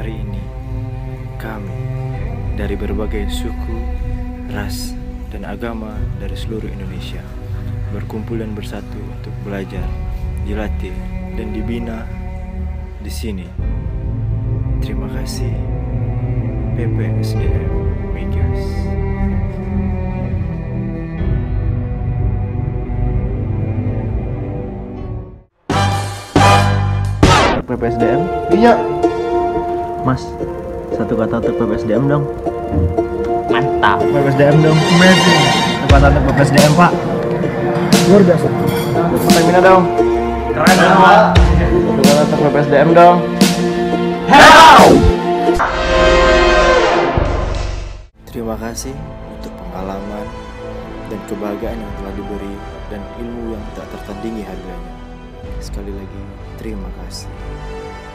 Hari ini kami dari berbagai suku, ras, dan agama dari seluruh Indonesia berkumpul dan bersatu untuk belajar, dilatih, dan dibina di sini. Terima kasih PPSDM Migas. PPSDM? Iya. Mas, satu kata untuk PPSDM dong. Mantap. PPSDM dong. Amazing. Satu kata untuk PPSDM, Pak. Luar biasa. Stamina dong. Keren banget. Satu kata untuk PPSDM dong. Terima kasih untuk pengalaman dan kebahagiaan yang telah diberi dan ilmu yang tak tertandingi harganya. Sekali lagi, terima kasih.